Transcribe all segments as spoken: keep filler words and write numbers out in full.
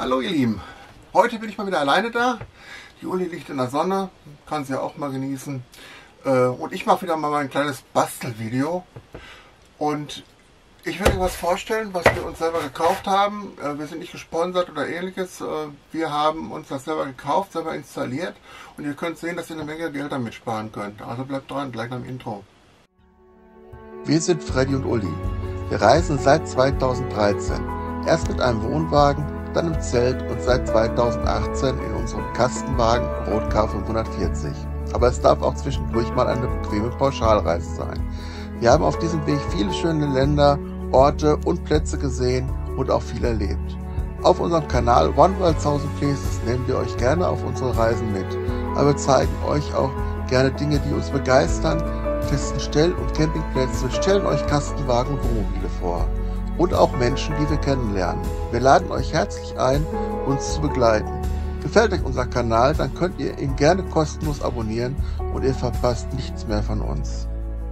Hallo ihr Lieben, heute bin ich mal wieder alleine da. Die Uli liegt in der Sonne, kann sie ja auch mal genießen. Und ich mache wieder mal mein kleines Bastelvideo. Und ich will euch was vorstellen, was wir uns selber gekauft haben. Wir sind nicht gesponsert oder ähnliches. Wir haben uns das selber gekauft, selber installiert. Und ihr könnt sehen, dass ihr eine Menge Geld damit sparen könnt. Also bleibt dran, gleich am Intro. Wir sind Freddy und Uli. Wir reisen seit zweitausenddreizehn. Erst mit einem Wohnwagen, dann im Zelt und seit zweitausendachtzehn in unserem Kastenwagen Rot K fünfhundertvierzig. Aber es darf auch zwischendurch mal eine bequeme Pauschalreise sein. Wir haben auf diesem Weg viele schöne Länder, Orte und Plätze gesehen und auch viel erlebt. Auf unserem Kanal One World Thousand Places nehmen wir euch gerne auf unsere Reisen mit. Aber wir zeigen euch auch gerne Dinge, die uns begeistern, testen Stell- und Campingplätze, stellen euch Kastenwagen und Wohnmobile vor. Und auch Menschen, die wir kennenlernen. Wir laden euch herzlich ein, uns zu begleiten. Gefällt euch unser Kanal, dann könnt ihr ihn gerne kostenlos abonnieren und ihr verpasst nichts mehr von uns.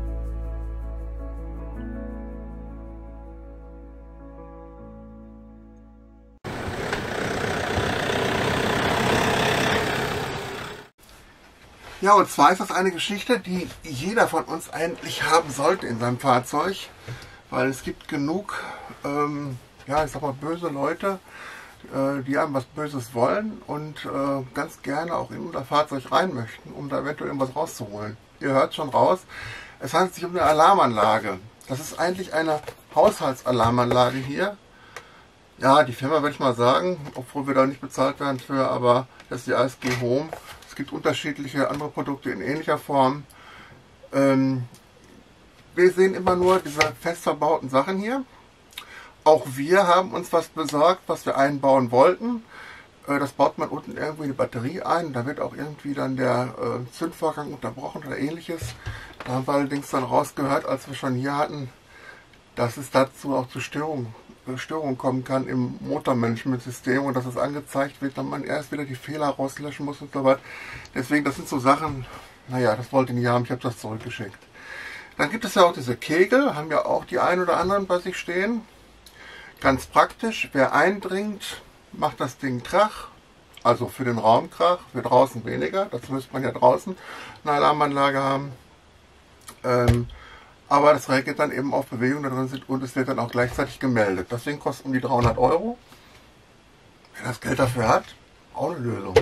Ja, und zwar ist das eine Geschichte, die jeder von uns eigentlich haben sollte in seinem Fahrzeug. Weil es gibt genug, ähm, ja, ich sag mal, böse Leute, äh, die einem was Böses wollen und äh, ganz gerne auch in unser Fahrzeug rein möchten, um da eventuell irgendwas rauszuholen. Ihr hört schon raus, es handelt sich um eine Alarmanlage. Das ist eigentlich eine Haushaltsalarmanlage hier. Ja, die Firma würde ich mal sagen, obwohl wir da nicht bezahlt werden für, aber das ist die A S G Home. Es gibt unterschiedliche andere Produkte in ähnlicher Form. Ähm, Wir sehen immer nur diese fest verbauten Sachen hier. Auch wir haben uns was besorgt, was wir einbauen wollten. Das baut man unten irgendwie eine Batterie ein. Da wird auch irgendwie dann der Zündvorgang unterbrochen oder ähnliches. Da haben wir allerdings dann rausgehört, als wir schon hier hatten, dass es dazu auch zu Störungen, Störungen kommen kann im Motormanagementsystem und dass es angezeigt wird, dass man erst wieder die Fehler rauslöschen muss und so weiter. Deswegen, das sind so Sachen, naja, das wollte ich nicht haben, ich habe das zurückgeschickt. Dann gibt es ja auch diese Kegel, haben ja auch die ein oder anderen bei sich stehen. Ganz praktisch, wer eindringt, macht das Ding Krach. Also für den Raum Krach, für draußen weniger. Dazu müsste man ja draußen eine Alarmanlage haben. Ähm, aber das reagiert dann eben auf Bewegungen, die drin sind und es wird dann auch gleichzeitig gemeldet. Das Ding kostet um die dreihundert Euro. Wer das Geld dafür hat, auch eine Lösung.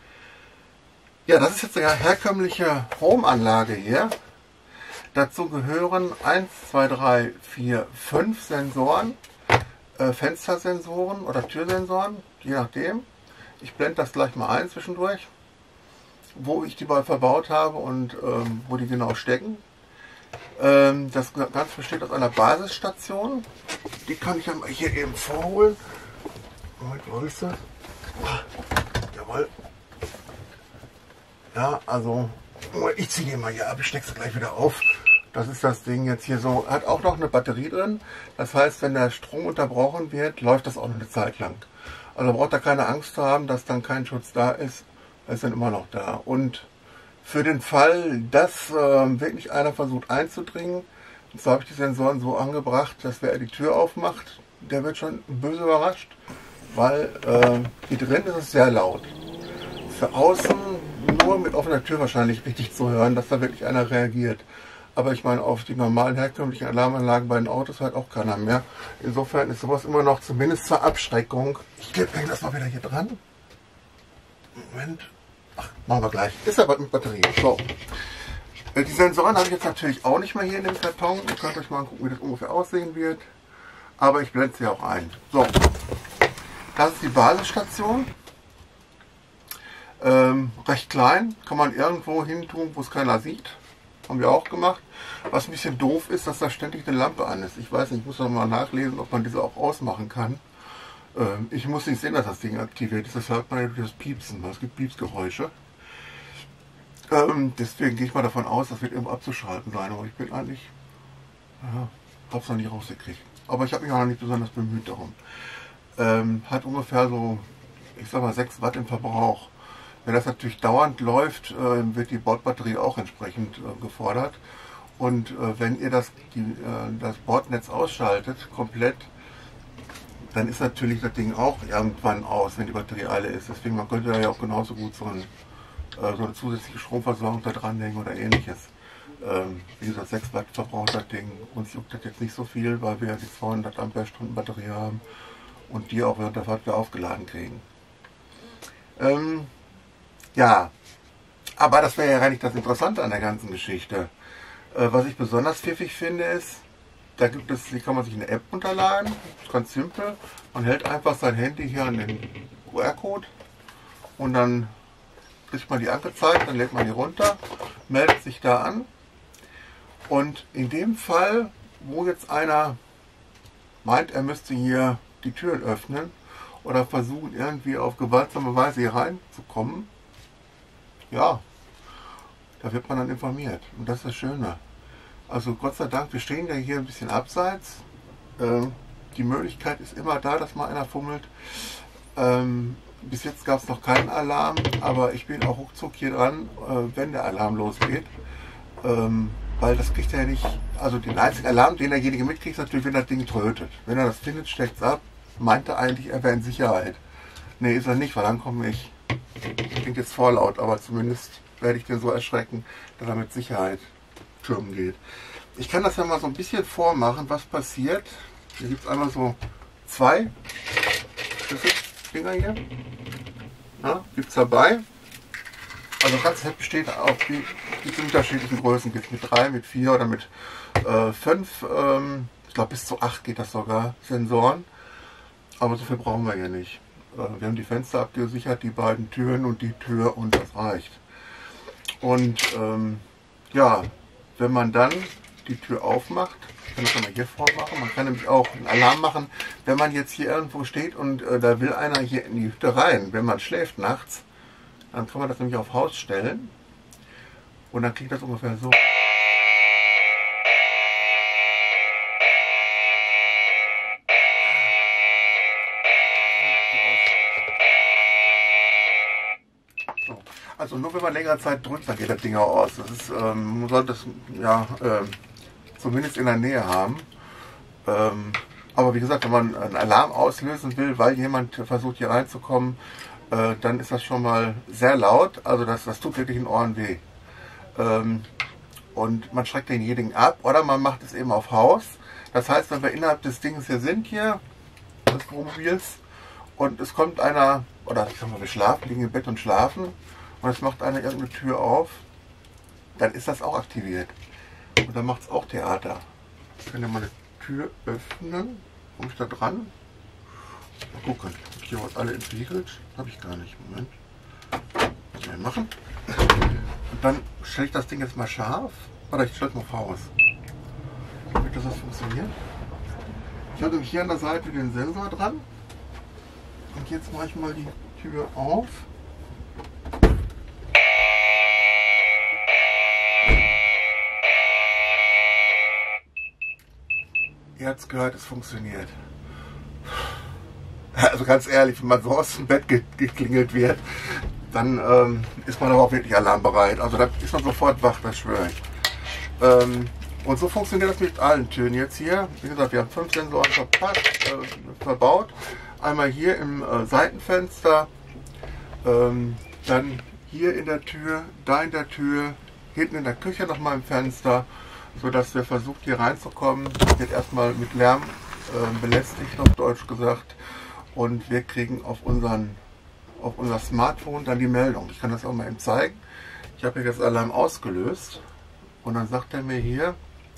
Ja, das ist jetzt eine herkömmliche Home-Anlage hier. Dazu gehören eins, zwei, drei, vier, fünf Sensoren, äh, Fenstersensoren oder Türsensoren, je nachdem. Ich blende das gleich mal ein zwischendurch, wo ich die mal verbaut habe und ähm, wo die genau stecken. Ähm, das Ganze besteht aus einer Basisstation. Die kann ich ja mal hier eben vorholen. Moment, wo ist das? Ah, jawohl. Ja, also ich ziehe die mal hier ab, ich stecke sie gleich wieder auf. Das ist das Ding jetzt hier so. Hat auch noch eine Batterie drin. Das heißt, wenn der Strom unterbrochen wird, läuft das auch noch eine Zeit lang. Also braucht da keine Angst zu haben, dass dann kein Schutz da ist. Er ist dann immer noch da. Und für den Fall, dass äh, wirklich einer versucht einzudringen, und so habe ich die Sensoren so angebracht, dass wer die Tür aufmacht, der wird schon böse überrascht. Weil äh, hier drin ist es sehr laut. Für außen nur mit offener Tür wahrscheinlich richtig zu hören, dass da wirklich einer reagiert. Aber ich meine, auf die normalen herkömmlichen Alarmanlagen bei den Autos hört auch keiner mehr. Insofern ist sowas immer noch zumindest zur Abschreckung. Ich hänge das mal wieder hier dran. Moment. Ach, machen wir gleich. Ist aber mit Batterie. So. Die Sensoren habe ich jetzt natürlich auch nicht mehr hier in dem Karton. Ihr könnt euch mal angucken, wie das ungefähr aussehen wird. Aber ich blende sie auch ein. So. Das ist die Basisstation. Ähm, recht klein. Kann man irgendwo hin tun, wo es keiner sieht. Haben wir auch gemacht. Was ein bisschen doof ist, dass da ständig eine Lampe an ist. Ich weiß nicht, ich muss noch mal nachlesen, ob man diese auch ausmachen kann. Ähm, ich muss nicht sehen, dass das Ding aktiviert ist. Das hört man ja durch das Piepsen. Es gibt Piepsgeräusche. Ähm, deswegen gehe ich mal davon aus, das wird irgendwo abzuschalten sein. Aber ich bin eigentlich, ja, habe es noch nicht rausgekriegt. Aber ich habe mich auch noch nicht besonders bemüht darum. Ähm, hat ungefähr so, ich sag mal, sechs Watt im Verbrauch. Wenn das natürlich dauernd läuft, äh, wird die Bordbatterie auch entsprechend äh, gefordert. Und äh, wenn ihr das, die, äh, das Bordnetz ausschaltet, komplett, dann ist natürlich das Ding auch irgendwann aus, wenn die Batterie alle ist. Deswegen, man könnte da ja auch genauso gut so, ein, äh, so eine zusätzliche Stromversorgung da dranhängen oder ähnliches. Ähm, wie gesagt, sechs Watt verbraucht das Ding. Uns juckt das jetzt nicht so viel, weil wir die zweihundert Ampere-Stunden Batterie haben und die auch während der Fahrt wieder aufgeladen kriegen. Ähm, ja, aber das wäre ja gar nicht das Interessante an der ganzen Geschichte. Äh, was ich besonders pfiffig finde ist, da gibt es, die kann man sich eine App runterladen, ganz simpel. Man hält einfach sein Handy hier an den Q R-Code und dann kriegt man die angezeigt, dann lädt man die runter, meldet sich da an. Und in dem Fall, wo jetzt einer meint, er müsste hier die Türen öffnen oder versuchen irgendwie auf gewaltsame Weise hier reinzukommen, ja, da wird man dann informiert. Und das ist das Schöne. Also Gott sei Dank, wir stehen ja hier ein bisschen abseits. Ähm, die Möglichkeit ist immer da, dass mal einer fummelt. Ähm, bis jetzt gab es noch keinen Alarm, aber ich bin auch ruckzuck hier dran, äh, wenn der Alarm losgeht. Ähm, weil das kriegt er ja nicht, also den einzigen Alarm, den derjenige mitkriegt, ist natürlich, wenn das Ding trötet. Wenn er das findet, steckt es ab, meint er eigentlich, er wäre in Sicherheit. Ne, ist er nicht, weil dann komme ich. Klingt jetzt vorlaut, aber zumindest werde ich den so erschrecken, dass er mit Sicherheit türmen geht. Ich kann das ja mal so ein bisschen vormachen, was passiert. Hier gibt es einmal so zwei Schlüsseldinger hier. Ja, gibt es dabei. Also das ganze Set besteht auf die, die unterschiedlichen Größen. Gibt es mit drei, mit vier oder mit äh, fünf. Ähm, ich glaube bis zu acht geht das sogar, Sensoren. Aber so viel brauchen wir ja nicht. Äh, wir haben die Fenster abgesichert, die beiden Türen und die Tür und das reicht. Und ähm, ja, wenn man dann die Tür aufmacht, ich kann das mal hier vormachen, man kann nämlich auch einen Alarm machen, wenn man jetzt hier irgendwo steht und äh, da will einer hier in die Hütte rein, wenn man schläft nachts, dann kann man das nämlich auf Haus stellen und dann klingt das ungefähr so. Also nur wenn man längere Zeit drückt, dann geht das Ding auch aus. Das ist, ähm, man sollte das ja, äh, zumindest in der Nähe haben. Ähm, aber wie gesagt, wenn man einen Alarm auslösen will, weil jemand versucht hier reinzukommen, äh, dann ist das schon mal sehr laut. Also das, das tut wirklich in den Ohren weh. Ähm, und man schreckt denjenigen ab oder man macht es eben auf Haus. Das heißt, wenn wir innerhalb des Dings hier sind, hier, des Wohnmobils, und es kommt einer, oder ich sag mal, wir schlafen, liegen im Bett und schlafen, und es macht einer irgendeine Tür auf, dann ist das auch aktiviert. Und dann macht es auch Theater. Ich kann ja mal eine Tür öffnen. Komme ich da dran? Mal gucken. Habe ich hier was alle entwickelt? Habe ich gar nicht. Moment. Was wir machen? Und dann stelle ich das Ding jetzt mal scharf. Oder ich stelle es mal Faust. Damit das funktioniert. Ich habe nämlich hier an der Seite den Sensor dran. Und jetzt mache ich mal die Tür auf. Ihr habt es gehört, es funktioniert. Also ganz ehrlich, wenn man so aus dem Bett ge geklingelt wird, dann ähm, ist man aber auch wirklich alarmbereit. Also da ist man sofort wach, das schwöre ich. Ähm, und so funktioniert das mit allen Türen jetzt hier. Wie gesagt, wir haben fünf Sensoren verpackt, äh, verbaut. Einmal hier im äh, Seitenfenster, ähm, dann hier in der Tür, da in der Tür, hinten in der Küche nochmal im Fenster, sodass wir versucht hier reinzukommen. Wird erstmal mit Lärm äh, belästigt, auf Deutsch gesagt. Und wir kriegen auf, unseren, auf unser Smartphone dann die Meldung. Ich kann das auch mal eben zeigen. Ich habe hier das Alarm ausgelöst und dann sagt er mir hier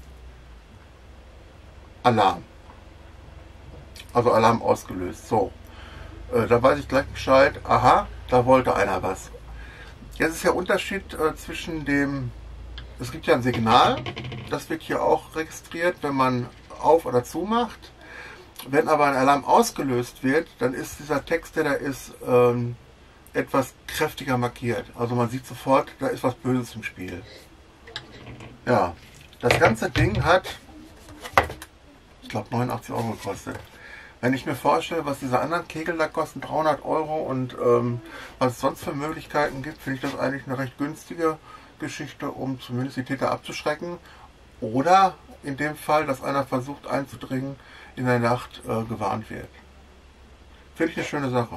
Alarm. Also Alarm ausgelöst. So, äh, da weiß ich gleich Bescheid. Aha, da wollte einer was. Jetzt ist der Unterschied äh, zwischen dem, es gibt ja ein Signal, das wird hier auch registriert, wenn man auf oder zu macht. Wenn aber ein Alarm ausgelöst wird, dann ist dieser Text, der da ist, ähm, etwas kräftiger markiert. Also man sieht sofort, da ist was Böses im Spiel. Ja, das ganze Ding hat, ich glaube, neunundachtzig Euro gekostet. Wenn ich mir vorstelle, was diese anderen Kegel da kosten, dreihundert Euro, und ähm, was es sonst für Möglichkeiten gibt, finde ich das eigentlich eine recht günstige Geschichte, um zumindest die Täter abzuschrecken. Oder in dem Fall, dass einer versucht einzudringen, in der Nacht äh, gewarnt wird. Finde ich eine schöne Sache.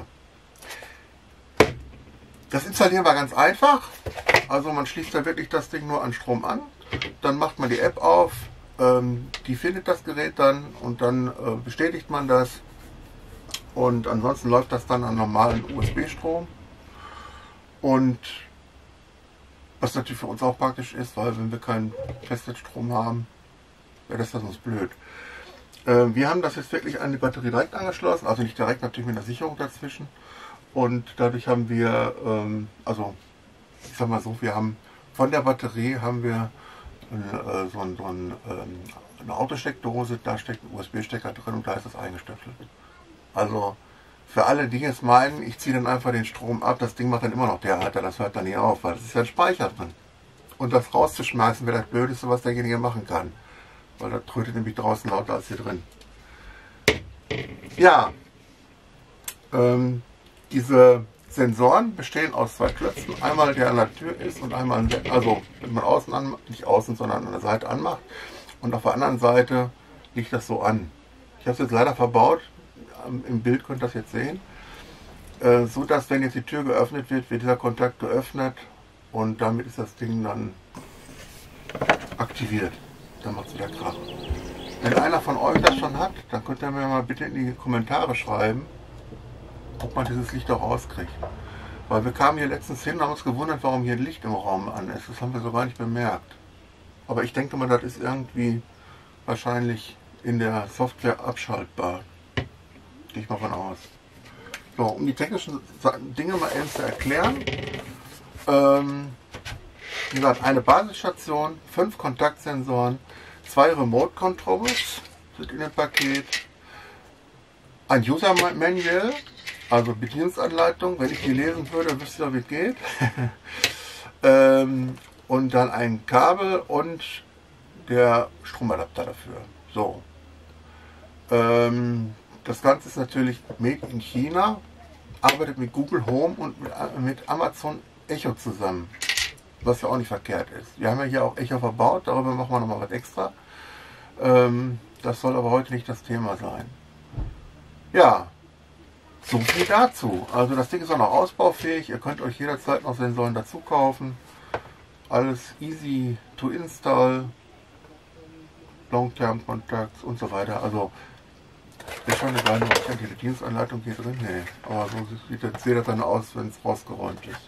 Das Installieren war ganz einfach. Also man schließt da wirklich das Ding nur an Strom an. Dann macht man die App auf. Ähm, die findet das Gerät dann und dann äh, bestätigt man das. Und ansonsten läuft das dann an normalen U S B-Strom. Und was natürlich für uns auch praktisch ist, weil wenn wir keinen Festnetzstrom haben, wäre das sonst blöd. Äh, wir haben das jetzt wirklich an die Batterie direkt angeschlossen, also nicht direkt, natürlich mit einer Sicherung dazwischen. Und dadurch haben wir, ähm, also ich sag mal so, wir haben von der Batterie haben wir äh, so, ein, so ein, ähm, eine Autosteckdose, da steckt ein U S B-Stecker drin und da ist das eingestöpselt. Also für alle, die jetzt meinen, ich ziehe dann einfach den Strom ab, das Ding macht dann immer noch der Alter, das hört dann nie auf, weil das ist ja ein Speicher drin. Und das rauszuschmeißen wäre das Blödeste, was derjenige machen kann. Weil das trötet nämlich draußen lauter als hier drin. Ja, ähm, diese Sensoren bestehen aus zwei Klötzen. Einmal der an der Tür ist und einmal, also wenn man außen anmacht, nicht außen, sondern an der Seite anmacht. Und auf der anderen Seite liegt das so an. Ich habe es jetzt leider verbaut. Im Bild könnt ihr das jetzt sehen, äh, so dass wenn jetzt die Tür geöffnet wird, wird dieser Kontakt geöffnet und damit ist das Ding dann aktiviert. Dann macht es wieder Krach. Wenn einer von euch das schon hat, dann könnt ihr mir mal bitte in die Kommentare schreiben, ob man dieses Licht auch rauskriegt. Weil wir kamen hier letztens hin und haben uns gewundert, warum hier ein Licht im Raum an ist. Das haben wir so gar nicht bemerkt. Aber ich denke mal, das ist irgendwie wahrscheinlich in der Software abschaltbar. Gehe ich mal von aus. So, um die technischen Dinge mal eben zu erklären. Ähm, wie gesagt, eine Basisstation, fünf Kontaktsensoren, zwei Remote Controls sind in dem Paket, ein User Manual, also Bedienungsanleitung, wenn ich die lesen würde, wisst ihr, wie es geht. ähm, und dann ein Kabel und der Stromadapter dafür. So. Ähm, Das Ganze ist natürlich made in China, arbeitet mit Google Home und mit, mit Amazon Echo zusammen, was ja auch nicht verkehrt ist. Wir haben ja hier auch Echo verbaut, darüber machen wir nochmal was extra. Ähm, das soll aber heute nicht das Thema sein. Ja, so viel dazu. Also das Ding ist auch noch ausbaufähig, ihr könnt euch jederzeit noch Sensoren dazu kaufen. Alles easy to install, Long-Term Contacts und so weiter. Also ist schon eine kleine die Bedienungsanleitung hier drin? Nee, aber so sieht das, sieht das dann aus, wenn es rausgeräumt ist.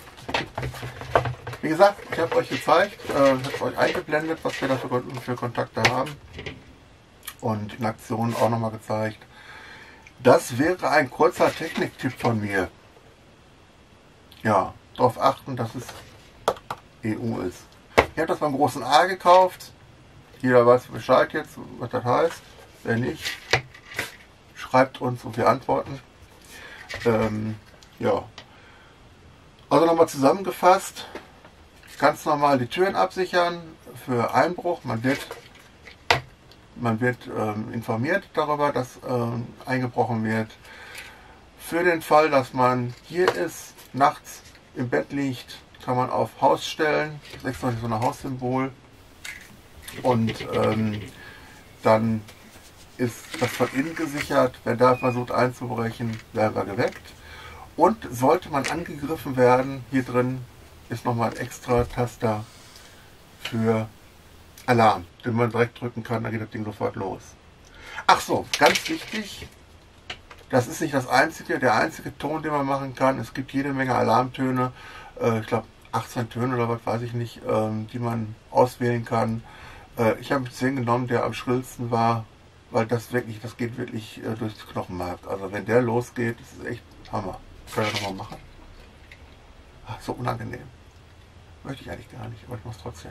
Wie gesagt, ich habe euch gezeigt, äh, habe euch eingeblendet, was wir da für, für Kontakte haben. Und in Aktion auch nochmal gezeigt. Das wäre ein kurzer Techniktipp von mir. Ja, darauf achten, dass es E U ist. Ich habe das beim großen A gekauft. Jeder weiß Bescheid jetzt, was das heißt. Wenn nicht, schreibt uns und wir antworten. Ähm, ja. Also nochmal zusammengefasst. Ganz normal die Türen absichern für Einbruch. Man wird, man wird ähm, informiert darüber, dass ähm, eingebrochen wird. Für den Fall, dass man hier ist, nachts im Bett liegt, kann man auf Haus stellen. Das ist extra so ein Haussymbol. Und ähm, dann ist das von innen gesichert. Wer da versucht einzubrechen, werden wir geweckt. Und sollte man angegriffen werden, hier drin ist nochmal ein extra Taster für Alarm, den man direkt drücken kann, dann geht das Ding sofort los. Ach so, ganz wichtig, das ist nicht das einzige, der einzige Ton, den man machen kann. Es gibt jede Menge Alarmtöne, äh, ich glaube achtzehn Töne oder was weiß ich nicht, ähm, die man auswählen kann. Äh, ich habe den genommen, der am schrillsten war, weil das wirklich, das geht wirklich äh, durchs Knochenmark. Also wenn der losgeht, das ist echt Hammer. Kann ich nochmal machen? Ach, so unangenehm. Möchte ich eigentlich gar nicht, aber ich muss trotzdem.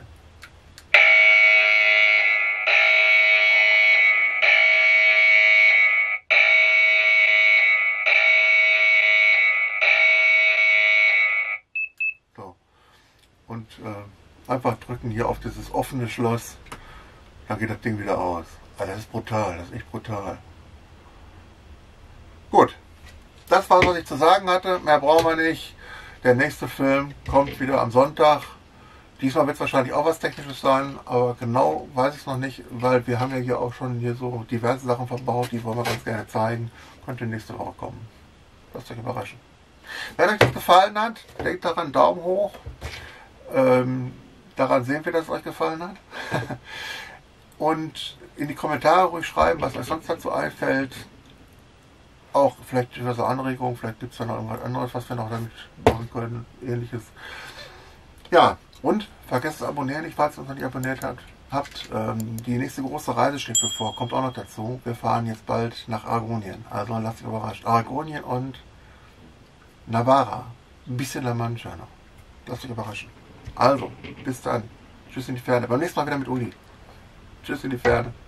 So. Und äh, einfach drücken hier auf dieses offene Schloss, dann geht das Ding wieder aus. Also das ist brutal, das ist echt brutal. Gut, das war, was ich zu sagen hatte. Mehr brauchen wir nicht. Der nächste Film kommt wieder am Sonntag. Diesmal wird es wahrscheinlich auch was Technisches sein, aber genau weiß ich es noch nicht, weil wir haben ja hier auch schon hier so diverse Sachen verbaut, die wollen wir ganz gerne zeigen. Könnte nächste Woche kommen. Lasst euch überraschen. Wenn euch das gefallen hat, denkt daran, Daumen hoch. Ähm, daran sehen wir, dass es euch gefallen hat. Und in die Kommentare ruhig schreiben, was euch sonst dazu einfällt. Auch vielleicht diverse Anregungen, vielleicht gibt es ja noch irgendwas anderes, was wir noch damit machen können, ähnliches. Ja, und vergesst das Abonnieren nicht, falls ihr uns noch nicht abonniert habt. habt ähm, die nächste große Reise steht bevor, kommt auch noch dazu. Wir fahren jetzt bald nach Aragonien, also lasst euch überrascht. Aragonien und Navarra, ein bisschen La Mancha noch. Lasst euch überraschen. Also, bis dann. Tschüss in die Ferne. Beim nächsten Mal wieder mit Uli. Tschüss in die Ferne.